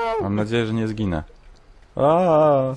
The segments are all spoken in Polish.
Mam nadzieję, że nie zginę. Aaaa.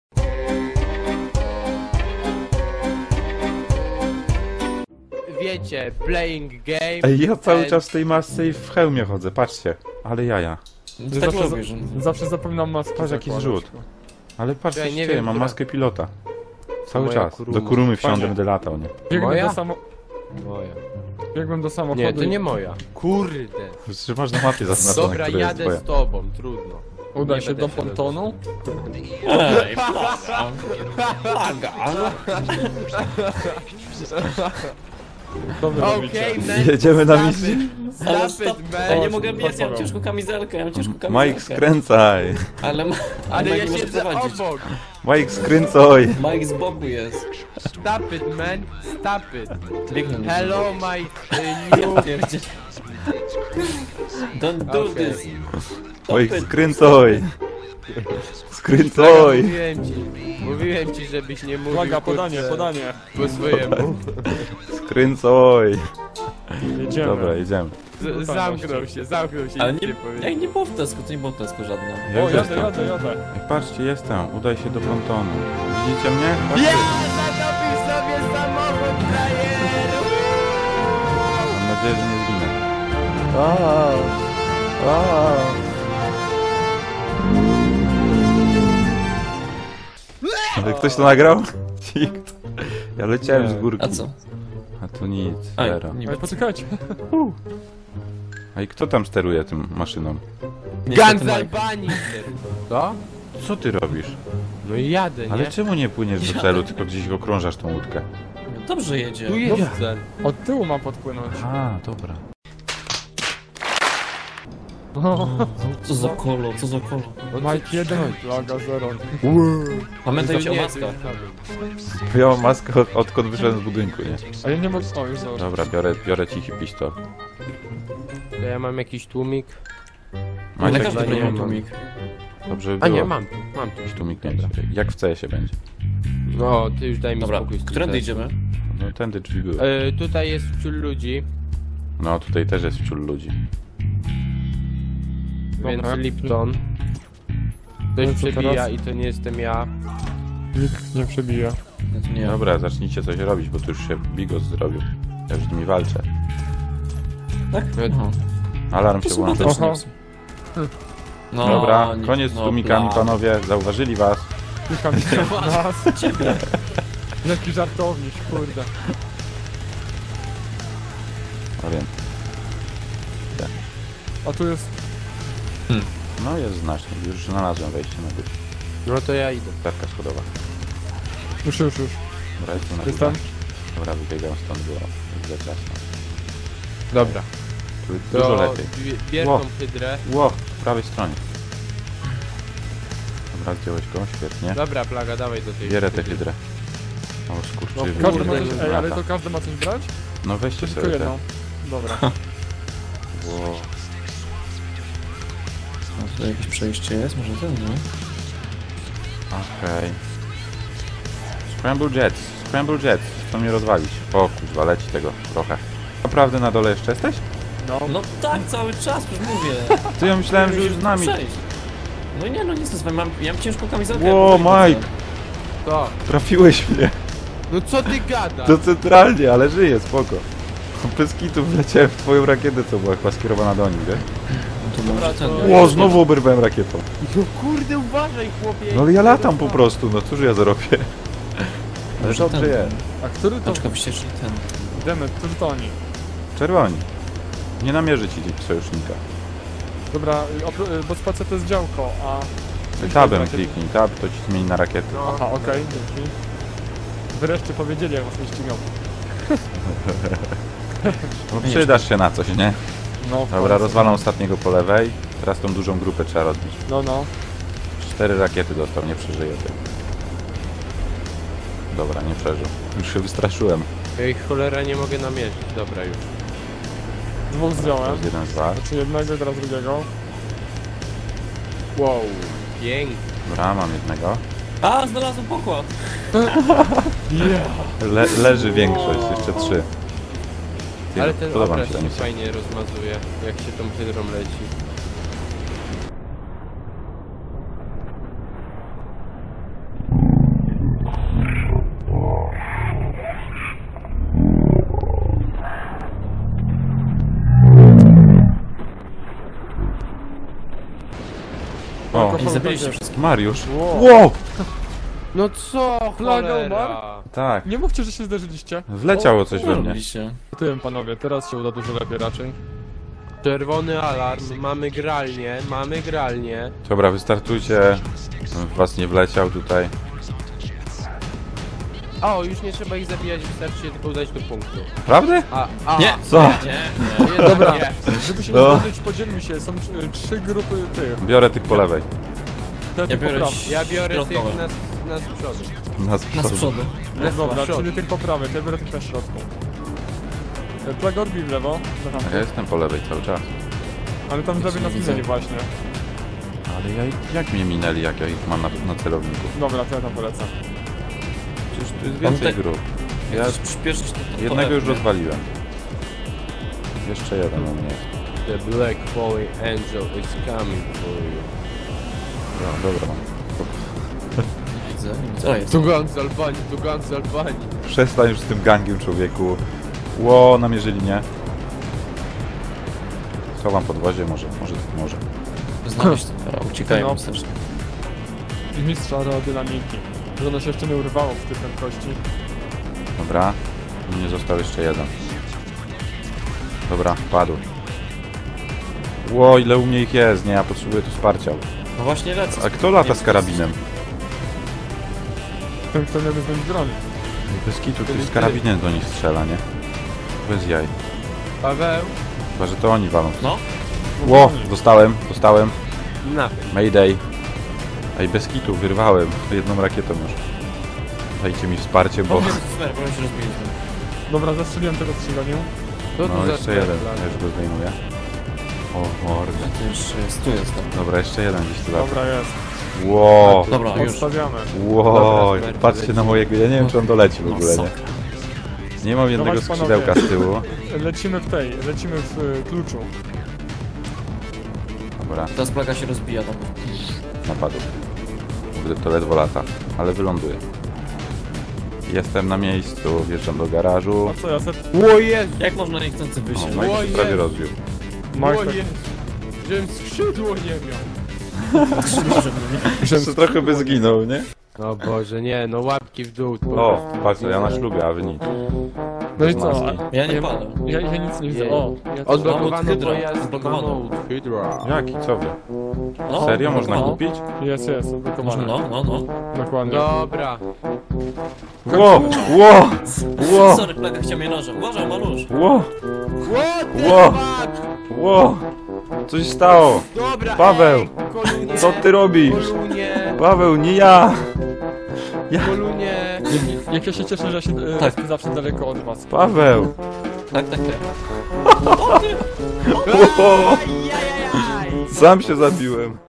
Wiecie, playing game. Ej, ja cały czas w tej masce i w hełmie chodzę, patrzcie. Ale jaja. Zawsze zapominam maskę. Patrz jaki zrzut. Ale patrz, Ja co nie się dzieje, wiem, mam która- maskę pilota. Cały Moja czas. kuruma. Do kurumy wsiądę, Fajnie. będę latał, nie? Biegłem Moja? Moja. Biegłem do samochodu. Nie, to nie moja. Kurde. Że masz na mapie zaznaczone, Dobra, które jest jadę twoja. z tobą, trudno. Uda Nie się będę do się pontonu? Ej, plaga. Co wy robicie? Okej, man. Jedziemy na Stop misję. it. Ale Stop stop. it, Ja nie man. mogę biec, ja mam ciężką kamizelkę, ja mam ciężką Mike, kamizelkę. skręcaj! Ale Ale Mike ja nie może siedzę prowadzić. obok. Mike, skręcaj! Mike z boku jest. Stop it, man. Stop it. Biegnę do Hello, my Ja new... pierdzie. Don't do Okej. this. Stop Mike, it. skręcaj! Plaga, Skręcaj! mówiłem ci, żebyś nie mówił. Plaga, kurczę, podanie. Po swojemu. Skręcaj! Jedziemy. Dobra, jedziemy. Zamknął się. Ale nic nie, powiedział. ej, nie było w Tesco, to nie było w Tesco żadne. Ja O, już jadę. jestem. Ej, patrzcie, jestem. Udaj się do pontonu. Widzicie mnie? Patrzcie. Ja zatopił sobie samochód, frajeru! Mam nadzieję, że nie zginę. Ale ktoś to nagrał? Nikt. Ja leciałem z górki. A co? A tu nic, Ej, zero. nie Ej, wiem. poczekajcie. A i kto tam steruje tym maszyną? Gun z Albanii! Co? Co ty robisz? No i jadę, Ale nie? czemu nie płyniesz do celu, tylko gdzieś okrążasz tą łódkę? Dobrze jedzie. Tu jest cel. Od tyłu mam podpłynąć. A, dobra. Co za kolo, co za kolo. Mike 1, plaga 0. Pamiętaj się o Nie, maskach. Ja mam maskę odkąd wyszedłem z budynku, nie? A ja nie mogę... O, już dobra. Dobra, biorę cichy pistol. To ja mam jakiś tłumik. Ale Maciek, każdy nie będzie miał mam. tłumik. dobrze by A było. nie, mam tu. Jakiś tłumik będzie. Jak w CS-ie będzie. No, ty już daj mi Dobra, spokój z tym którędy testem. idziemy? No tędy drzwi były. Tutaj jest wciul ludzi, No tutaj też jest wciul ludzi. więc Dobra. Lipton. Ktoś No co przebija teraz? i to nie jestem ja. Nikt nie przebija. Ja to nie. Dobra, zacznijcie coś robić, bo tu już się Bigos zrobił. Ja już z nimi walczę. Tak? No. Alarm To się są włączył. potyczne. Oho. No, Dobra, nie- koniec z no, tłumikami, bla. panowie. Zauważyli was. Klikam nas. Ciebie. Jaki żartowniś, kurde. No wiem. A tu jest... No jest znacznik, już znalazłem wejście na górę. No to ja idę. Klatka schodowa. Już. Dobra, jestem na Jestem. górze. Dobra, wybiegam stąd, było za ciasno. Dobra. Tu To dużo lepiej. bierz Ło. tą hydrę. Ło, po prawej stronie. Dobra, zdjąłeś go, świetnie. Dobra, plaga, dawaj do tej Bierę tę hydry. hydrę. O, No, skurczywy. każdy ma kurde, coś... nie Ej, ale lata. to każdy ma coś brać? No weźcie Tylko sobie jedno. te. Dobra. Ło. No tutaj jakieś przejście jest, może ten, no? Okej. Scramble Jets. Chcą mnie rozwalić. O kurwa, leci tego trochę. Naprawdę na dole jeszcze jesteś? No tak, cały czas, już mówię. To ja myślałem, że już z nami. Przejść. No nie, no nie jestem z wami, ja mam ciężką kamizelkę. Ło, ja tutaj Mike! chodzę. To. Trafiłeś mnie. No co ty gadasz? To centralnie, ale żyję, spoko. Bez kitu wleciałem w twoją rakietę, co była chyba skierowana do nich, wiesz? No to może ten. to- ja- Ło, znowu oberwałem rakietą. No kurde, uważaj chłopie. No ale ja latam po prostu, no cóż ja zrobię? Ale Może dobrze ten. jest. A który to... Paczka byście szli ten. Demet, którzy to oni? Czerwoni. Nie namierzy ci sojusznika. Dobra, bo spacer to jest działko, a... Tabem kliknij, tab to ci zmieni na rakietę. No, Aha, okej, dzięki. Wreszcie powiedzieli, jak was nie ścigał. No, przydasz się na coś, nie? No, w Dobra, końcu. rozwalam ostatniego po lewej. Teraz tą dużą grupę trzeba rozbić. No. 4 rakiety dostał, nie przeżyje tego. Dobra, nie przeżył. Już się wystraszyłem. Ja ich cholera nie mogę namierzyć. Dobra już. Dwóch zdjąłem. Teraz jeden z was. Znaczy jednego, teraz drugiego. Wow. Pięknie. Dobra, mam jednego. A, znalazłem pokład. Leży większość, jeszcze 3. Ale ten Podoba mi obraz się ta się misja. fajnie rozmazuje, jak się tą hydrą leci. O, I zabiliście wszystkich. Mariusz. Wow. Wow! No co, Flaga cholera? Tak, Nie mówcie, że się zderzyliście. wleciało coś Co we mnie. robiliście? Tym panowie, teraz się uda dużo lepiej raczej. Czerwony alarm, mamy gralnię, mamy gralnię. Dobra, wystartujcie. Was nie wleciał tutaj. O, już nie trzeba ich zabijać, wystarczy się tylko udać do punktu. Prawda? A, Nie! Co? Nie. Dobra, Nie. żeby się No. nie zdarzyć, podzielmy się. Są 3 grupy tych. Biorę tych po lewej. Te Ja biorę poprawne. Ja biorę tych środkowe. na z przodu. Nas Na z przodu. przodu. No dobra, przodu. czyli tych poprawek, ja biorę tych na środku. Plagorbi w lewo, na Ja tamtym. jestem po lewej cały czas. Ale tam z lewej nas nie minęli widzę. właśnie. Ale jak mnie minęli, jak ja ich mam na celowniku? Dobra, to ja tam polecam. Przecież tu jest Tam więcej te- grup. Ja Ja przyspieszyć to jednego już nie? rozwaliłem. Jeszcze jeden u mnie jest. The Black Falling Angel is coming for you. No, dobra, mam. Widzę, widzę. O, jest. Tu gang z Albanii, tu gang z Albanii. Przestań już z tym gangiem, człowieku. Ło, namierzyli mnie. Chowam podwozie, może. Znaleźć to. Dobra, uciekają No. strasznie. I mistrza aerodynamiki. Że ono się jeszcze nie urwało w tej prędkości. Dobra. U mnie został jeszcze jeden. Dobra, padł. Ło, ile u mnie ich jest, nie, ja potrzebuję tu wsparcia. No właśnie lecę. A kto lata z karabinem? Ten, kto miałby zdjąć broń. Bez kitu, ktoś z karabinem do nich strzela, nie? Bez jaj. Paweł? Chyba, że to oni walą. No. Ło, dostałem. Na. Mayday. Ej, bez kitu, wyrwałem jedną rakietą już. Dajcie mi wsparcie, bo... O, super, bo się rozbiliśmy. Dobra, zastrzeliłem tego, co się gonił. To tu No, za jeszcze jeden, plan. ja już go zdejmuję. O, mordę. A to jeszcze jest, tu jest. Dobra, jeszcze jeden gdzieś tu lata. Dobra, jest. Ło, Dobra, już. Odstawiamy. ło, Dobra, super, patrzcie na mojego, ja nie wiem, czy on doleci w No, ogóle, nie? sok. Nie mam jednego Dawaj, skrzydełka z tyłu. Lecimy w kluczu. Dobra, Teraz plaga się rozbija tam. napadł. Kurde, to ledwo lata, ale wyląduje. Jestem na miejscu, wjeżdżam do garażu. A co, ja set... O Jezu! Jak można niechcący wyjść? O, Mike się Jezu. prawie rozbił. O Majster. Jezu! Żebym skrzydło nie miał. Jeszcze trochę by zginął, nie? O Boże, nie, no łapki w dół. O, patrz, ja na ślubie, a wy nic. No i co? Maski. Ja nie padam. Ja nic nie widzę. Nie. O, ja Odblokowano Mamut Hydra, pojazd, odblokowano. Mamut Hydra. Jaki, co wy? No, Serio, można no. kupić? Jest, Można, odblokowane. no. Dokładnie. Dobra. Ło, ło, ło, Sorry, plaga chciał mnie nożem. Uważaj, malusz. ło, What the Ło. fuck? ło. Co się stało? Dobra, Paweł, ej, Kolunie, Co ty robisz? Kolunie, Paweł, nie ja! Kolunie. Jak ja się cieszę, że ja się Tak. zawsze daleko od was. Paweł! Tak. Ło, sam się zabiłem.